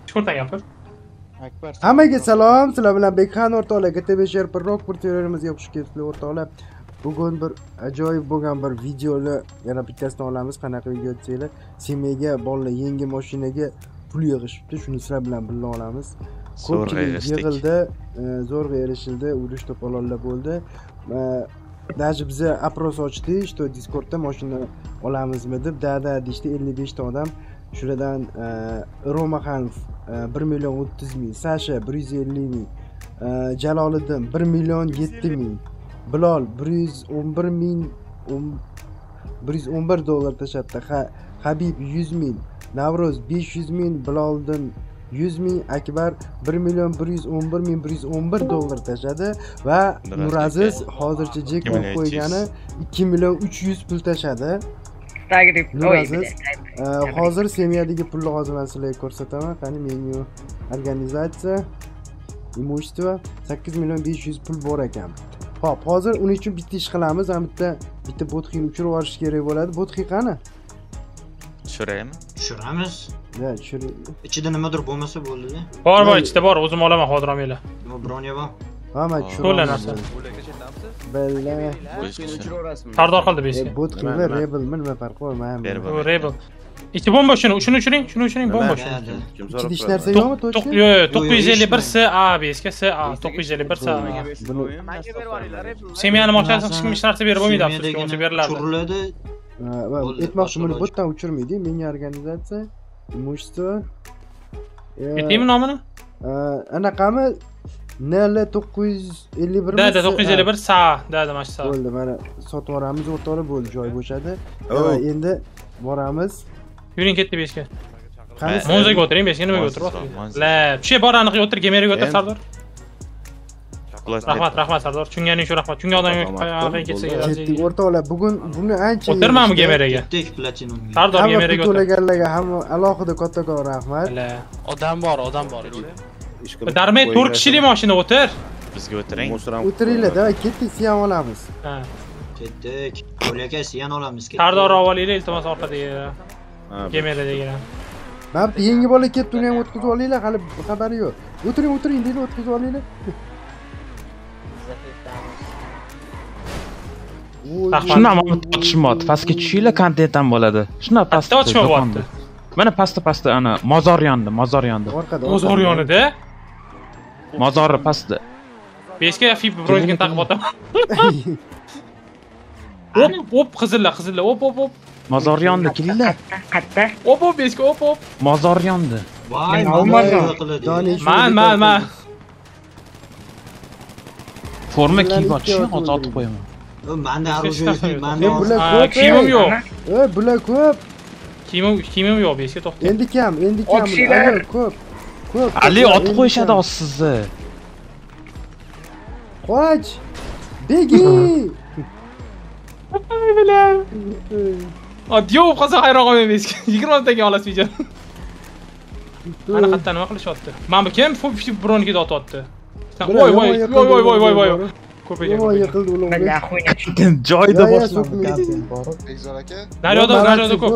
Shortdan gapir. Hammaga salom, sizlar bilan Bekhan o'rtoqlar, GT5 Rock bir terrorimizga xush kelibsizlar o'rtoqlar. Bugun bir ajoyib bo'lgan bir videoni yana bittasini olamiz. Qanaqa video desanglar, semyaga bolalar yangi mashinaga pul yig'ishibdi, shuni sizlar bilan birga olamiz. Ko'pchilik yig'ildi, zo'rg'a erishildi, urush to'polonlar bo'ldi. Даже biza apros ochdik, что Discordda mashina olamizmi deb, da deyishdi 55 ta odam. Shuradan Romaxanov 1.30.000, Sasha 150.000, Jaloliddin 1.700.000, Bilol 111 dollar tashlabdi. Habib 100.000, Navro'z 500.000, Biloldan 100.000, Akbar 1.111.111 dollar tashladi va Nuraziz hozircha jekpot qo'ygani 2.300.000 pul tashladi. Nuraziz hozir semyadagi pulni hozir men sizlarga ko'rsataman. Qani menyu, organizatsiya, imущество 8.500.000 pul bor ekan. Xo'p, hozir uning uchun bitta ish qilamiz. Ham bitta botxini uchirib yuborish kerak bo'ladi. Botxi qani? Tushiraymi? Tushiramiz. Ya, tushirib. Ichida nimadir bo'lmasa bo'ldi-da. Bor, ichida bor, o'zim olaman hozir ham ela. Nima bronya bor? Hamma tushirib. To'la narsa. Bella. Sardor qildi besi. Botxi va rebelmi nima farqi bor? Men rebel. Ichi bomba shuni tushiring, bomba shuni. Ikki dish narsa yo'qmi to'g'ri? Yo'q, 951 SA besga SA 951 SA. Semyani mashinasini hech kim ish narsa berib bo'lmaydi, afsuski, uncha beriladi. Turiladi. Aytmoqchi, buni botdan o'chirmaydi. Menga organizatsiya, imущество. Aytaymi nomini? Anaqami NL951 Da 951 SA, da mana shu SA. Bo'ldi, mana sotib yuboramiz, o'rtoqlar, bo'ldi, joy bo'shadi. Endi boramiz. Yuring ketdi beshga. Mo'zaga o'tiring, beshga nimaga o'tiryapsiz? La, shu bor aniq o'tir, gemeriga o'tir Sardor. Rahmat Sardor. Tushunganing shu rahmat. Chunga odam anaqa ketsa kerak. Ketdik o'rtoqlar, bugun buni ancha o'tirmanmi gemeriga? Ketdik platinumga. Sardor gemeriga o'tir. To'laganlarga hamma alohida kattakon rahmat. Odam bor. Darmay 4 kishilik mashina o'tir. Bizga o'tiring. O'tiringlar, davay ketdik, siyan olamiz. Ha. Ketdik. Qo'lga siyan olamiz. Sardor avvalinglar, iltimos orqadagi gemeridagi. Mana bu yangi bola ketdi, uni ham o'tkazib olinglar, hali xabari yo'q. O'tiring deydi, o'tkazib olinglar. Shundan otishmot, pastga tushinglar, kontentdan bo'ladi. Shundan pastga otishmoqda. Mana pastda ana mozor yondi. Orqada. Mozor yonida? Mozori pastda. Beshga fib broyga taqib otaman. Hop, qizillar, hop. Mozor yondi, kelinglar. Qatta. Hop, beshga hop. Mozor yondi. Voy, man. Forma kiyib otishni hozir otib qo'yaman. Menda orужие yo'q, menda kiyimim yo'q. Bular ko'p. Kiyimim yo'q, beshga to'xta. Endi kam. Ko'p. Ali otib qo'yishadi sizni. Qoch. Begi. Ay bilan. Adiyo, qolsa hayron qolmayman beshga. 20 taga olasiz video. Ana qayerdan nima qilishyapti? Mana bu kim bronkiga otyapti. Voy. Ko'paygan. Yiqildi ular. Joyda boshlandi. Bekzor aka. Naryoda ko'p.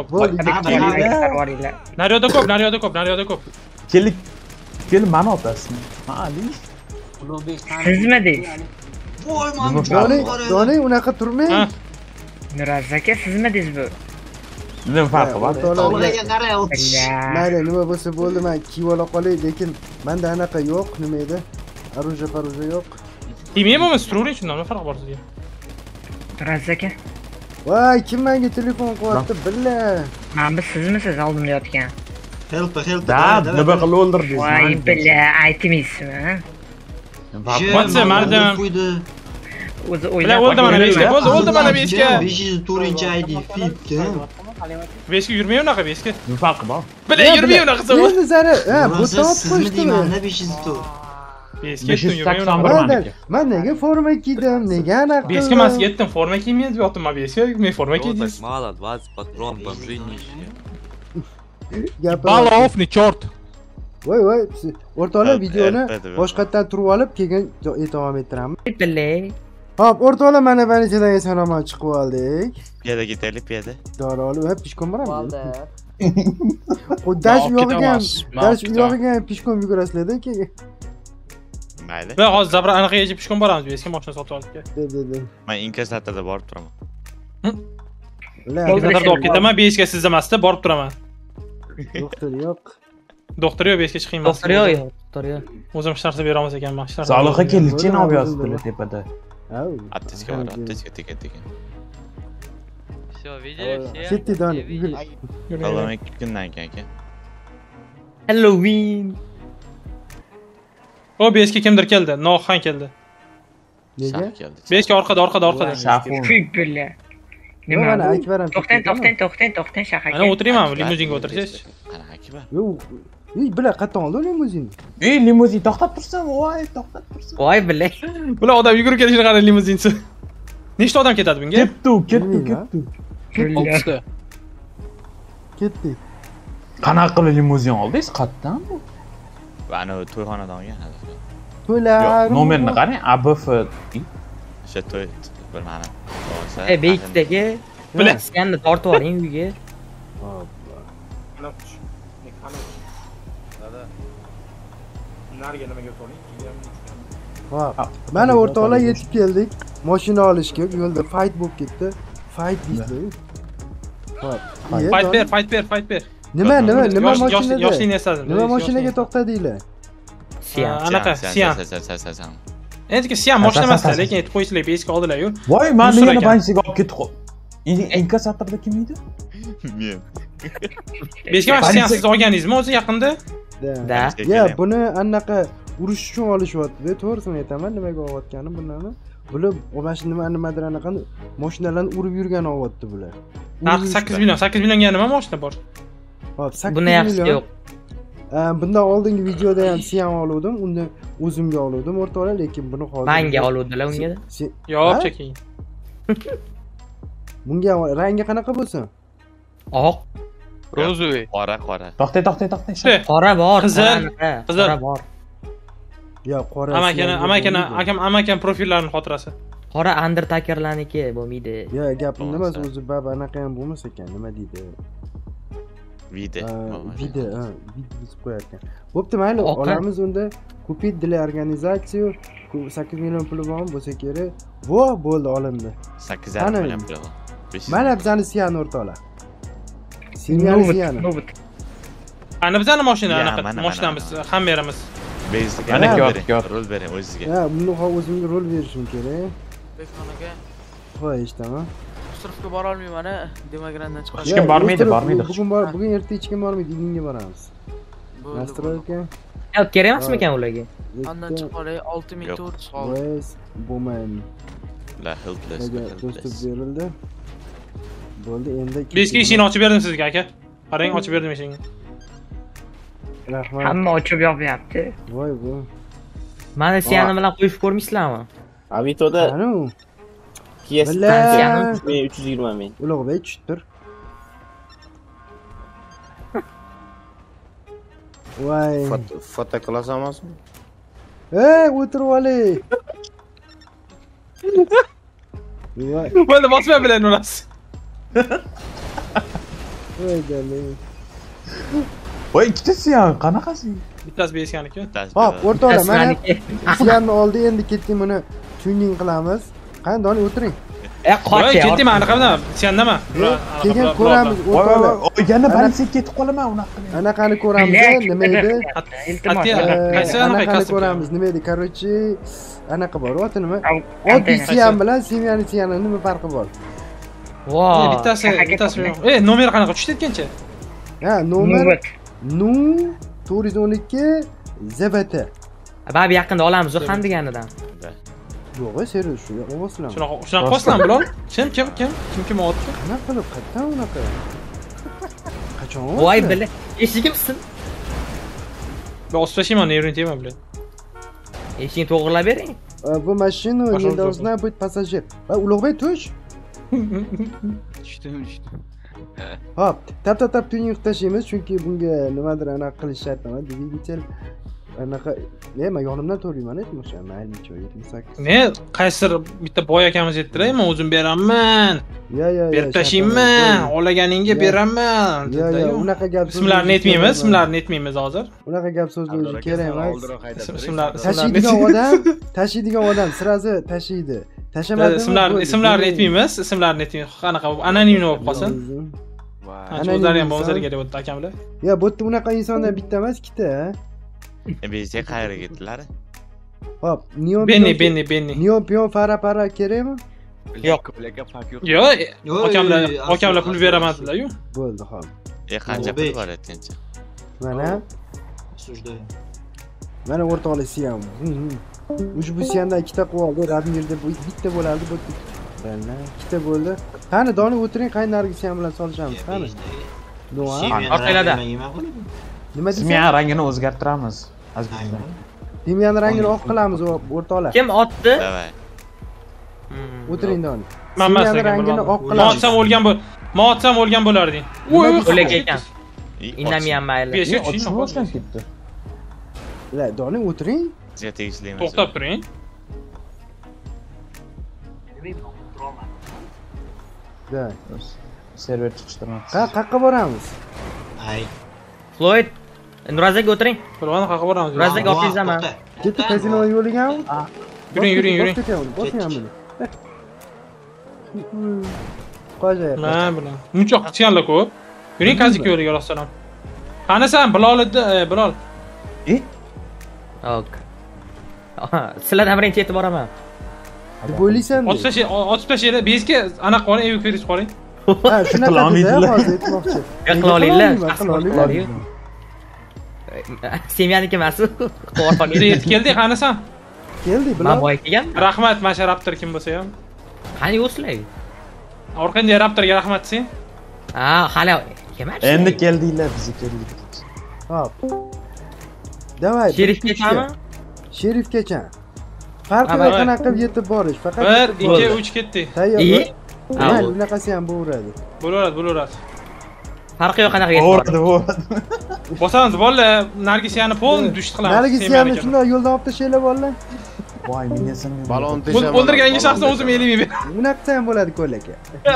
Naryoda ko'p. Kel, mana otasizmi? Ali. Sizmi deysiz? Voy, men Doni, unaqa turmang. Nuraziz aka, sizmi deysiz bu? Nima farqi bor? To'g'riga qarayapti. Mayli, nima bo'lsa bo'ldi, men kiyib ola qolay, lekin menda anaqa yo'q, nima edi? Оружие yo'q. Timeymi, struring shundan nima farqi bor sizga? Nuraziz aka. Voy, kim menga telefon qilyapti, billa. Mana bu sizmisiz oldimda yotgan? Help. Da, nima qilib o'ldirdingiz? Voy, billa, aytmaysizmi? What's mardam? O'zi o'ylab o'ldi mana beshga. 504-ID fipda. Beshga yurmaymi unaqa beshga? Nima farqi bor? Bila yurmaymi unaqa qilsa. Endi zara, bu top qo'yishdi. Menda 504. Beshga yurmaymi? Men nega forma kiydim? Nega anaqa? Beshga mas yetdim, forma kiymayman deb yotdim men beshga. Men forma kiydim. Mало 20 патрон бомжи нищие. Баловni chort. Voy, o'rtoqlar videoni boshqatdan turib olib, keyin davom ettiramiz. Billay. Hop, o'rtoqlar, mana banichadan salomon chiqib oldik. Piyoda ketaylik, piyoda. Dori olib, pishkon boramiz. Dash Olib uyog'iga ham, ketamiz, men dash olib ketaman. uyog'iga ham pishkom yugurasizlar-da keyin. Mayli. Va hozir zabra aniq yechib pishkon boramiz, eski mashina sotib olib. De. Men inkasatorda borib turaman. Inkasatorda olib ketaman, beshga sizda emasda borib turaman. Doktor yo'q. Doktor yo'q, beshga chiqing emas. Doktor yo'q, doktor yo'q. O'zim hech narsa bera olmas ekanman, hech narsa. Sog'liqqa kelishchi olib yotibdilar tepada. Au. Aptechka bor, aptechka tekin. Все, видели все? Ketdidan. Salom 2 kundan keyin aka. Halloween. O beshga kimdir keldi, Noxan keldi. Nega? Shah keldi. Beshga orqada. Shahun. Kuy billa. Nima mana Akbar ham. To'xtang shahar. Mana o'tirayman, limuzinga o'tirsangiz. Qanaqa Akbar? Yo'q. Bular qattan oldi limuzin. Limuzin to'xtab tursin, voy, to'xtab tursin. Voy billa. Bular odam yugurib kelishini qarang limuzinchi. Nechta odam ketadi bunga? Ketdi. Ketdi. Qanaqa qilib limuzin oldingiz? Qayerdan bu? Ana to'yxonadan olgan hali. To'ylar. Nomerni qarang, ABF. O'sha to'y bir mana. Beykdagi Bilan. Yanni tortib oling uyga. Hop. Mana o'rtoqlar yetib keldik. Mashina olishga yo'lda fight bo'lib ketdi. Fight deydi. Hop. Fight ber. Nima mashinada? Yoshlikni esladim. Nima mashinaga to'xtadinglar? Anaqa, Siam. Endi Siam mashina emas-da, lekin aytib qo'yishlar, beshga oldilar-yu. Voy, meni yana bansiga olib ketdi. Inkasatorda kim edi? Men. Beshga mana Siam siz olganingizmi o'zi yaqinda? Da. Ya, buni anaqa urush uchun olishyapti-da, to'g'risini aytaman, nimaga olayotganim bunlarni. Bular mashina nimadir anaqa mashinalarni urib yurgan olyapti bular. Narxi 8 million. 8 millionga nima mashina bor? Hop, 8 Buni yaxshisi yo'q. Bundan oldingi videoda ham Siam oluvdim, uni o'zimga oluvdim o'rtoqlar, lekin buni hozir Menga oluvdilar unga. Yo'q, cheking. Bunga rangi qanaqa bo'lsin? Oq. Розовый. Qora. To'xtang. Qora bor. Qizil. Qora bor. Yo, qora. Amakan profillarini xotirasi. Qora Undertakerlarniki bo'lmaydi. Yo, gapim nima o'zi baba anaqa ham bo'lmas ekan, nima deydi? Video yozib qo'yarkan. Bo'pti, mayli, olamiz unda. Kupit для организацию 8 million puli bormi bo'lsa kerak. Bo'ldi, olindi. 8,5 million puli bor. Mana bizani Siani o'rtoqlar. Siani. Ana bizani mashina, anaqa mashinamiz, hammerimiz. Bezdiga Mana rol bering o'zingizga. Ha, buni o'zimga rol berishim kerak. Bekxonaga Voy, eshitaman. Sirfga bora olmayman, Demagrandan chiqib. Hech kim bormaydi. Bugun erta hech kim bormaydi, ilinga boramiz. Nastroyka. Kerak emasmikan ularga? Ondan chiqib olay 6400 qoldi. Voice Woman. La helpless. Do'stlik berildi. Bo'ldi, endi Beshga eshikni ochib berdim sizga, aka. Qarang, ochib berdim eshikni. Rahmat. Hamma ochib yoqyapti. Voy bu. Mana Siani bilan qo'yib ko'rmaysizlarmi? Avitoda Qani? Kia Bilan 320 ming. Ulug'bek tushdir. Voy. Foto qilasanmi? O'tirib oling. Voy. Bo'ldi, bosma bilan urasiz. Voy dalay. Voy, ikkitasi ham qanaqasi? Bittasi beshganiki. Hop, o'rtoqlar, mana Siamni oldi, endi ketdik, buni tuning qilamiz. Qani, o'tiring. Qoch. Ketdingmi, anaqa bilan? Sendaman. Keyin ko'ramiz, o'rtoqlar. Yana bansiga ketib qolaman unaqa. Anaqani ko'ramiz, nima edi? Qaysi anaqa Anaqani ko'ramiz, nima edi? Короче, anaqa bor, oti nima? Oddiy Siam bilan Siamni nima farqi bor? Voy. Bittasi yo'q. Nomer qanaqa tushdi aytgancha? Ha, nomer 412 ZBT. Bab yaqinda olamiz u ham deganidan. Yo'q, serios shu ovozlar. Shunaqa qoslan bular. Kim otdi? Qanaqa qilib, qayerdan unaqa? Qachon? Voy billa, eshigimsin. Ben osplashayman, nevrin bilan. Eshikni to'g'rilab bering. Bu mashina не должна быть пассажир. Va Ulug'bek tush. Tushdim. Hop, tap tuning tashlaymiz chunki bunga nimadir aniq qilish shart emas. Dvigatel anaqa men yonimdan to'layman aytmoqchi mayli 78. Ne qaysidir bitta boy akamiz aytdilar, men o'zim beraman. Ya berib tashlayman, olaganingga beraman. Ya unaqa gap ismlarini aytmaymiz hozir. Unaqa gap so'zni o'zi kerak emas. Ismlar tashiydigan odam sirazi tashiydi. Tashamadimi? Ismlarini aytmaymiz. Qanaqa anonim bo'lib qolsin. O'zlari ham o'zlari kerak bo'ldi akamlar. Ya bu yerda unaqa insondan bitta emas, ikkita. Bizga qayerga ketdilar? Hop, Neon Benni. Neon piyon para kerakmi? Yo'q. Akamlar pul beramadilar-yu. Bo'ldi, hop. Qancha pul bor aytgancha? Mana o'rtoqlisi ham. Ushbusi ham ikkita qilib oldi. Radmirda bitta bo'lardi, bu ikkita bo'ldi. Qani doni o'tiring, qani nargisi ham bilan solishamiz. Qani. Orqalarda. Nima deysiz? Simya rangini o'zgartiramiz. Azizlar. Simyani rangini oq qilamiz o'rtoqlar. Kim otdi? Davay. O'tiring doni. Simyani rangini oq qilamiz. Moatsam o'lgan bo'larding. O'lak ekan. Indamayam mayli. Otishma boshlanib ketdi. La, doni o'tiring. Sizga tegishli emas. To'xtab turing. Da. Server chiqishtirmoqchi. Qayerga boramiz? Ay. Floyd, Nurazak o'tiring. Birovni qayerga boramiz? Nurazak ofizaman. Ketdi kasinoga yo'liganmi? Yuring. Bosyapman. Qo'yay. Men bilan. Munchoq chiqanlar ko'p. Yuring kazika yo'liga rostdan. Qani sen Bilol. Ok. Sizlardan birinchi yetib boraman. Deb o'ylaysan. Otib tashlaylar. Bezga anaqa qoling, evakuatsiya qiling. Ha, shunaqa hozir aytmoqchi. Qila olinglar. Semyaniki emas. Yetib keldik, qani sen? Keldik, Men bilan. boy kelgan. Rahmat, mana shu Raptor kim bo'lsa ham. Qani yo'qsizlar? Orqangda Raptorga rahmat sen. Ha, hali kelmadi. Endi keldinglar, biz keldik. Hop. Davay. Sherifgacha? Sherifgacha. Farqi qanaqa qilib yetib borish, faqat 1 2 3 ketdi. Tayyor. Mayli, bunaqasi ham bo'laveradi. Bo'laveradi. Farqi yo'q qanaqa yetib boradi. Bosamiz bolalar, Nargisiyani polni dushit qilamiz. Nargisiyani shunday yo'ldan olib tashlaylar bolalar. Voy, minnasini. Balon tashaman. O'ldirgangi shaxsdan o'zim elmayman. Bunaqasi ham bo'ladi ko'laka.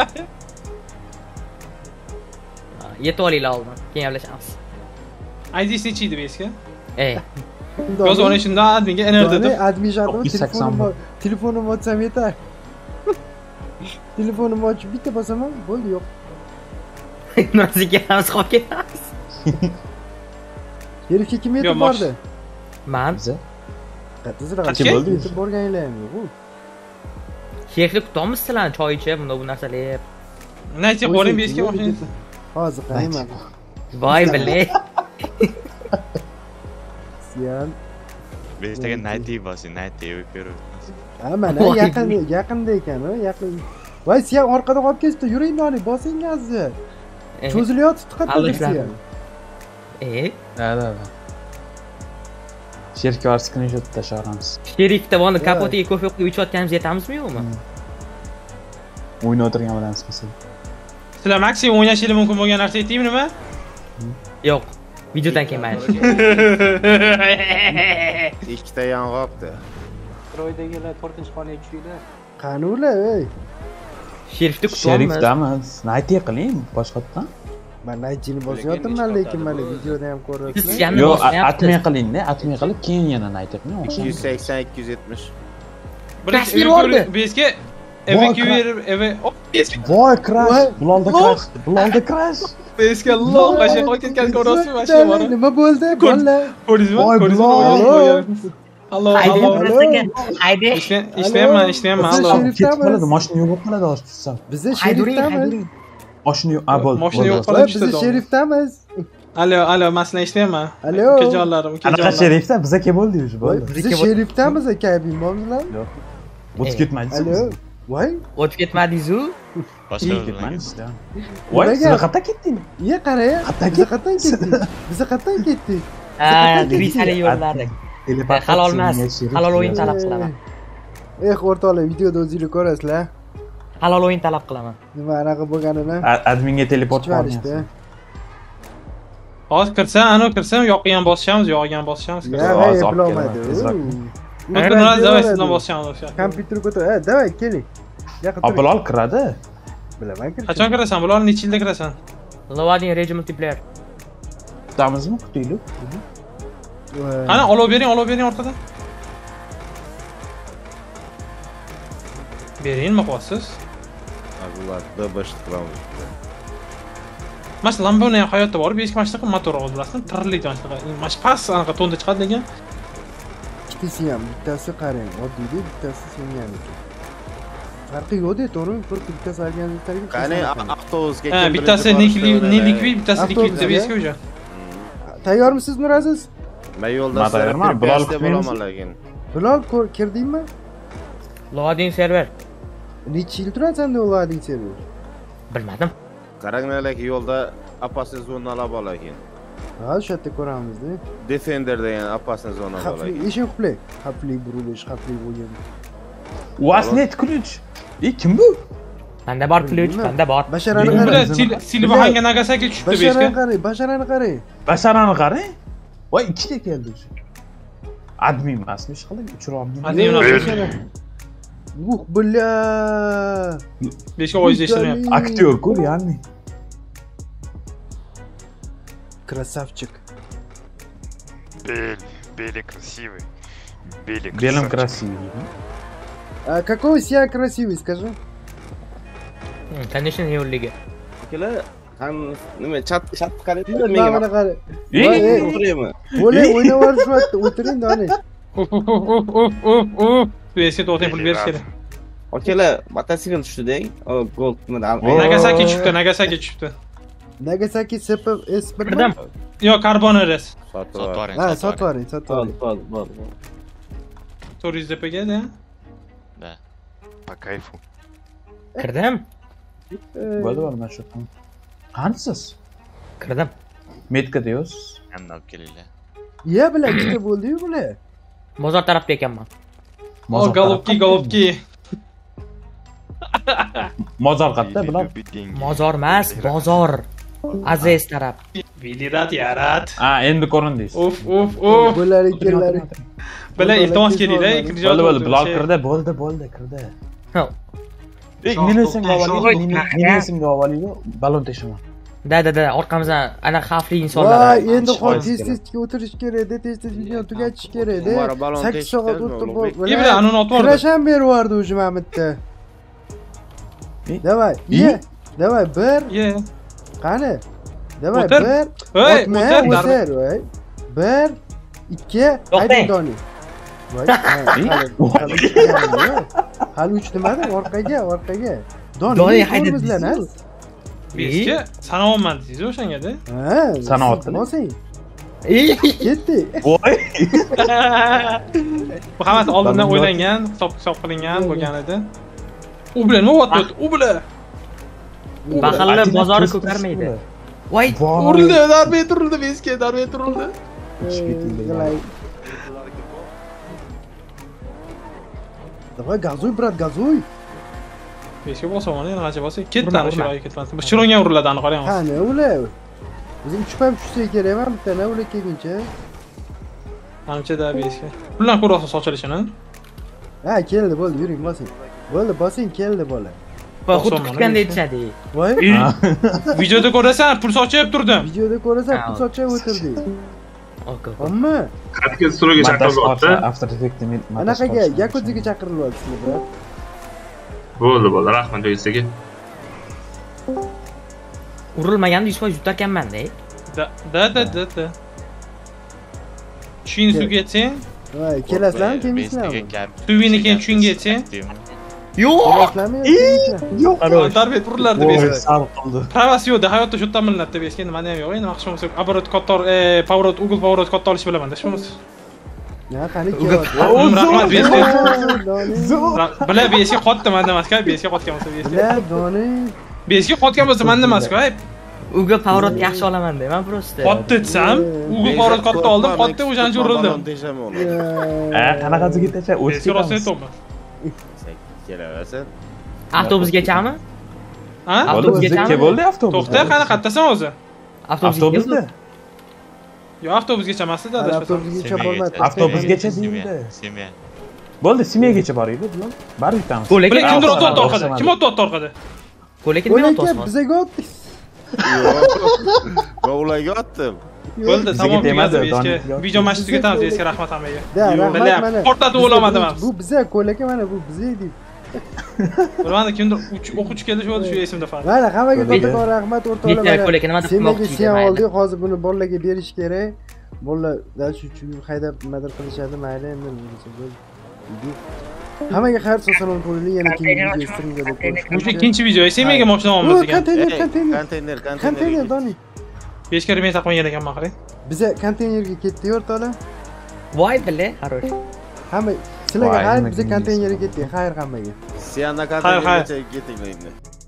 Yetib olinglar oldin. Keyin gaplashamiz. IDs nechi edi bezga? Yozib oling shundan adminga enerdi deb. Admin shartmi? Telefonimni ochsam yetar. Telefonimni ochib bitta bosaman, bo'ldi yo'q. Nozik ham qolib ketamiz. Sherifga kim yetib bordi? Men. Qancha bo'ldi? Yetib borganinglarmi yo'q? Sherifni kutamiz sizlarni choy ichib, bu narsalar. Naychi qo'ling bezga mashina. Hozir qarayman. Voy bilay. Siyan. Bezga Nighty bosing, Nighty ko'rib. Ha, mana yaqinda ekan, yaqin. Voy, siyan orqada qolib ketdi. Yuring doni, bosing gazni. Cho'zilyapti qattiq siyan. Da. Sherifga screenshot tashlamiz. Sherifda buni kapotiga ko'p yo'q ichyotganimiz yetamizmi yo'qmi? O'ynab o'tirgan bo'lamiz masalan. Sizlar maksimum o'ynashingiz mumkin bo'lgan narsa aytaymi nima? Yo'q. Videodan keyin mayli. Ikkita yong'oqdi. Roydagilar 4-xonaga tushinglar. Qani ular, ey. Sherifni kutamiz. Sherifdamiz. Nighty qiling boshqatdan. Men Night'ni bosyapman, lekin mana videoda ham ko'ryapsizlar. Yo'q, atmay qilingda, atmay qilib keyin yana Nighty qiling. 280 270. Tasvir bordi. Bezga evakuator Voy, crash. Bulolda crash. Bezga loq qashay qolib ketgan ko'ryapsizmi mashina bor. Nima bo'ldi? Bolalar. Ko'rdingizmi? Allo. Haydi. Ishlayapman. Allo. Ketib qoladi, mashina yo'q qoladi hozir tushsam. Biz sherifdamiz. Mashina yo'q, bo'ldi. Mashina yo'q qoladi. Biz sherifdamiz. Allo, men sizlar ishlayapman. Allo. Ukajonlarim. Qanaqa sherifda biz aka bo'ldi уже, bo'ldi. Biz sherifdamiz aka, bilmaymizlar. Yo'q. O'tib ketmadingiz. Allo. Voy. O'tib ketmadingiz-ku. Boshqa ketmadingizda. Voy, siz qayerga ketdingiz? Ye, qarang. Biz qayerdan ketdik? Grisali yo'llarda. Halol emas. Halol o'yin talab qilaman. O'rtoqlar, videoda o'zingizlar ko'rasizlar. Halol o'yin talab qilaman. Nima anaqa bo'lganini? Adminga teleport berishdi. Hozir kirsam yoqqa ham bosishamiz, yoqqa ham bosishamiz. Ya, bilolmaydi. Давай sizdan bosishamiz. Kompyuter ko'tar. Давай, keling. Bilol kiradi. Bilaman kiradi. Qachon kirasan? Bilol necha yilda kirasan? Loading rejim multiplayer. Kutamizmi, kutaylik. Qani, olov bering orqadan. Beringmi qo'yasiz? Bular D5 qilamiz. Mas Lamborghini ham hayotda bor, 5 mashinaga motor o'zlasini, tirlik mashinaga. Mash pas anaqa to'nda chiqadi degan. Ikkisi ham, bittasi qarang, oddiy, bittasi senganiki. Farqi yo'q-da, to'g'ri? Bittasi olganliklarga. Qani avtobusga Ha, bittasi likvid, bittasi likvid deb eski o'sha. Tayyormisiz Nuraziz? Men yo'lda tayyorman, Bilol bo'laman lekin. Bilol kirdingmi? Loading server. Necha yil turasan senda loading server? Bilmadim. Qaranglar yo'lda opasniy zonalar bor lekin. Ha, o'sha yerda ko'ramiz-da. Defender degan opasniy zona bor lekin. Eshik qulay. Xavfli burilish, xavfli bo'lgan. У вас нет ключ. Kim bu? Banda bor ключ, banda bor. Basharani Bu qarang. bilan Silvahanga Nagasaki tushibdi beshga. Basharani qarang. Basharani qarang. Voy, ikkita keldi. Admin emasmi, ish qilib uchirolmayman. Bля. Beshga oiz ishlayapti. Aktyor-ku, yani. Красавчик. Белый красивый. Белым красивый. А какой себя красивый, скажи? Конечно, не улиги. Kelar, nima chat qaraydi-da Mana qara. o'tiraymi? O'ynab yurishyapti, o'tiring Donish. Beshga to'g'ri pul berish kerak. Akalar, mototsikl tushdi-da. Gold Nagasaki tushibdi. Nagasaki S1. Yo, Carbon RS. Sotvoring. Ha, sotvoring. Bor. 400 DPga da. Da. По кайфу. Kirdim. Bo'ldi, mana shu. Qansiz? Kirdim. Metka deysiz. Hamma olib kelinglar. Ya bilan ikkita bo'ldi-yu bular. Mozor tarafda ekanman. Golubki. Mozor qayerda bilan? Mozor emas, bozor. Aziz taraf. Vidirat yarat. Ha, endi ko'rindingiz. Uf. Bular ikkalari. Bilan iltimos kelinglar, ikkinchi joy. Bo'ldi, Bilol kirdi, bo'ldi, kirdi. Minesimga olaylik, balon teshaman. Da, orqamizdan ana xavfli insonlar. Voy, endi tez-tezga o'tirish kerak-da, tez-tez video tugatish kerak-da. 8 soat o'tib bo'ldi. Bilan anoni otib oldi. Krasham berib yubordi o'sha Mamitda. Давай, давай, bir. Qani? Давай, bir. O'tir, voy. 1 2 haydi Doni. Voy, hali 3 nimada? Orqaga. Doni haydamizlar-a? Beshga sanoatman deysiz o'shanga-da. Ha, sanoatni. Bosing. Ketdi. Voy. Bu hammasi oldindan o'ylangan, hisob qilingan bo'lgan edi. U bilan nima bo'lyapti? U bilan. Baxilli bozori ko'karmaydi. Voy, urildi, darbe turildi, beshga darbe turildi. Давай, газуй, брат, газуй. Beshga bosaman, yana qancha bosay? Ketdi ana shu yoqqa ketmasdi. Bir chironga uriladi, ani qarang. Qani, ular. O'zing tushib tushsa kerakmi bittani ular kelguncha? Ancha-da beshga. Puldan ko'rasiz sochilishini. Ha, keldi, bo'ldi, yuring, bosing. Bo'ldi, bosing, keldi bola. Xuddi kutganda aytishadi. Voy. Videoda ko'rasan, pul sochib turdim. Videoda ko'rasan, pul sochib o'tirdik. Ammo qatga stroga chaqirilyapti. After Effect'ni men anaqaga Yakuzaga chaqirilyapti, brat. Bo'ldi, rahmat joyisiga. Urilmaganda 100% yutarkanman-da. Da. Tushingni suvga yetsang. Voy, kelasizlarmi, kelmaysizlarmi? Suvini keyin tushingga yetsang. Yo'q. Yo'q. Darbe turilardi beshga. Sal qildi. Pravasi yo'qda, hayotda shu yerdan milinadi beshga. Endi menda ham yo'q. Endi maqsad bo'lsa, оборот katta, поворот, угол поворот katta olish bilaman-da, shunisi. Ya, qani kelyapti. Rahmat beshga. Bila beshga qotdi, menda emas-ku, beshga qotgan bo'lsa beshga. Bila, Doni. Beshga qotgan bo'lsa menda emas-ku. Uga pоворot yaxshi olaman-da, men просто. Qotdi desam, uga pоворot katta oldim, qotdi, o'shancha urildim. Qanaqasi ketacha, o'tib ketamiz. Kelaversin. Avtobusgachami? Ha? Avtobusga bo'ldi avtobus. To'xta, qani qayerdasan o'zi? Avtobusda. Yo, avtobusgacha emasda, dada. Avtobusgacha bormaydi. Avtobusgacha deyildi. Semya. Bo'ldi, Semiyagacha boraylik, bular. Barib yutamiz. Bular kimdir o'tyapti orqada? Kim o'tyapti orqada? Lekin men O'laka o'tosman. bizaga otdik. Va ularga otdim. Bo'ldi, tamom tegmadi, tegadi. Video masjidga ketamiz, esga rahmat hammaga. Da, rahmat mana. Portatib o'lamadim ham. Bu biza ko'laka mana bu biza edik. Bilmadim, kimdir o'quvchi keldi shu esimda faqat. Mana hammaga kattakon rahmat o'rtoqlar. Bitta ko'ylakni nima deb Senga qilmoqchi sen edi, oldik, hozir buni bolalarga berish kerak. Bolalar dalsh uchun haydab nimadir qilishadi, mayli endi. Hammaga xayr salom qo'yinglar, yana keyingi video streamga Bu ikkinchi video. Semyaga mashina olamiz ekan. Konteyner Doni. 5 karra men taqmagan ekanman qarang. Biza konteynerga ketdik o'rtoqlar. Voy bile, xarosh. Hamma sizlarga xayr, biza konteynerga ketdik. Xayr hammaga. Siyana konteynergacha ketinglar endi.